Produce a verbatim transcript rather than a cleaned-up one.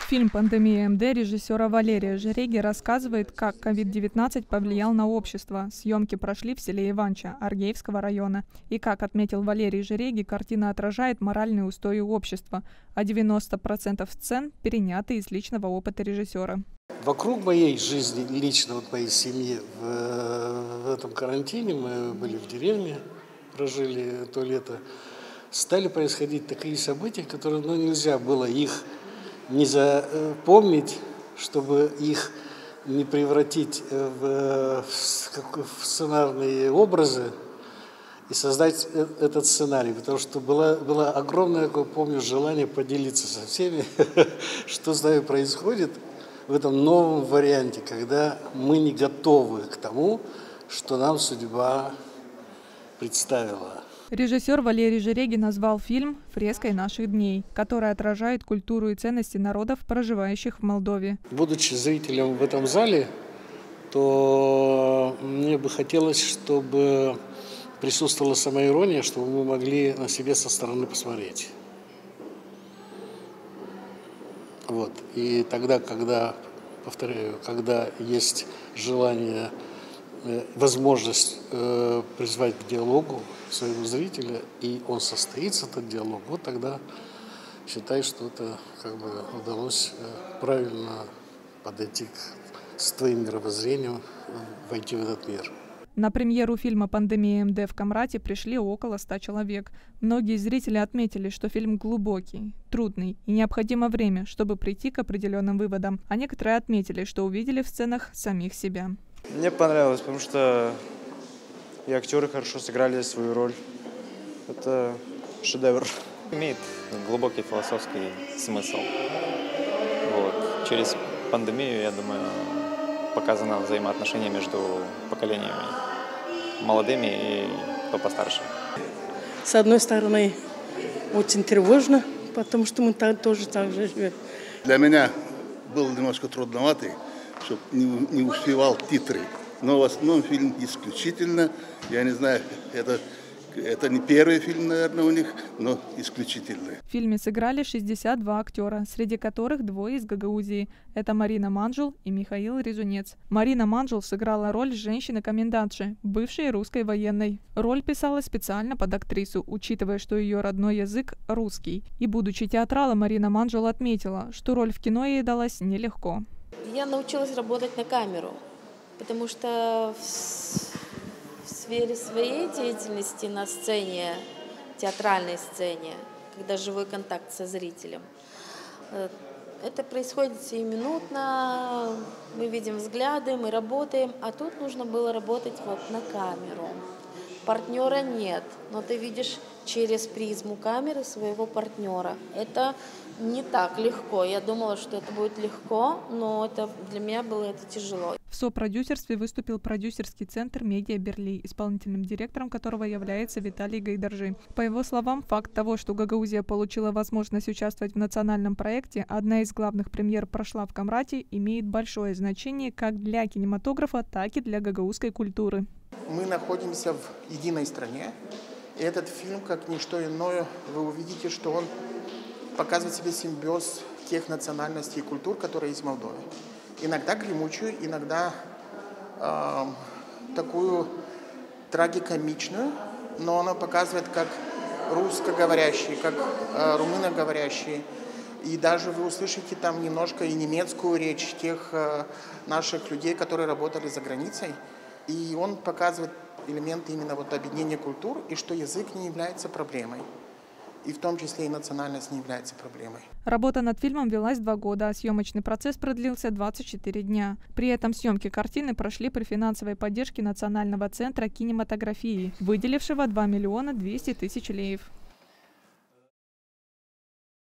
Фильм «Пандемия эм дэ» режиссера Валерия Жереги рассказывает, как ковид девятнадцать повлиял на общество. Съемки прошли в селе Иванча Аргеевского района. И, как отметил Валерий Жереги, картина отражает моральные устои общества, а девяносто процентов сцен переняты из личного опыта режиссера. Вокруг моей жизни, лично вот моей семьи, в, в этом карантине, мы были в деревне, прожили то лето, стали происходить такие события, которые ну, нельзя было их не запомнить, чтобы их не превратить в, в сценарные образы и создать этот сценарий. Потому что было, было огромное, как помню, желание поделиться со всеми, что с нами происходит в этом новом варианте, когда мы не готовы к тому, что нам судьба представила. Режиссер Валерий Жереги назвал фильм «Фреской наших дней», который отражает культуру и ценности народов, проживающих в Молдове. Будучи зрителем в этом зале, то мне бы хотелось, чтобы присутствовала самоирония, чтобы мы могли на себя со стороны посмотреть. Вот. И тогда, когда, повторяю, когда есть желание, возможность э, призвать к диалогу своего зрителя, и он состоится, этот диалог, вот тогда считай, что это как бы удалось э, правильно подойти к, с твоим мировоззрением, войти в этот мир. На премьеру фильма «Пандемия эм дэ» в Камрате пришли около ста человек. Многие зрители отметили, что фильм глубокий, трудный и необходимо время, чтобы прийти к определенным выводам. А некоторые отметили, что увидели в сценах самих себя. Мне понравилось, потому что и актеры хорошо сыграли свою роль. Это шедевр. Имеет глубокий философский смысл. Вот. Через пандемию, я думаю, показано взаимоотношение между поколениями, молодыми и кто постарше. С одной стороны, очень тревожно, потому что мы там тоже так же живем. Для меня был немножко трудноватый, чтобы не, не успевал титры. Но в основном фильм исключительно, я не знаю, это, это не первый фильм, наверное, у них, но исключительный. В фильме сыграли шестьдесят два актера, среди которых двое из Гагаузии. Это Марина Манжул и Михаил Резунец. Марина Манжул сыграла роль женщины-комендантши, бывшей русской военной. Роль писалась специально под актрису, учитывая, что ее родной язык – русский. И, будучи театралом, Марина Манжул отметила, что роль в кино ей далась нелегко. Я научилась работать на камеру, потому что в, в сфере своей деятельности на сцене, театральной сцене, когда живой контакт со зрителем, это происходит сиюминутно, мы видим взгляды, мы работаем, а тут нужно было работать вот на камеру. Партнера нет, но ты видишь через призму камеры своего партнера. Это не так легко. Я думала, что это будет легко, но это для меня было это тяжело. В сопродюсерстве выступил продюсерский центр «Медиа Берли», исполнительным директором которого является Виталий Гайдаржи. По его словам, факт того, что Гагаузия получила возможность участвовать в национальном проекте, одна из главных премьер прошла в Камрате, имеет большое значение как для кинематографа, так и для гагаузской культуры. Мы находимся в единой стране, и этот фильм, как ничто иное, вы увидите, что он показывает себе симбиоз тех национальностей и культур, которые есть в Молдове. Иногда гремучую, иногда э, такую трагикомичную, но она показывает как русскоговорящие, как э, румыноговорящие. И даже вы услышите там немножко и немецкую речь тех э, наших людей, которые работали за границей. И он показывает элементы именно вот объединения культур, и что язык не является проблемой. И в том числе и национальность не является проблемой. Работа над фильмом велась два года, а съемочный процесс продлился двадцать четыре дня. При этом съемки картины прошли при финансовой поддержке Национального центра кинематографии, выделившего два миллиона двести тысяч леев.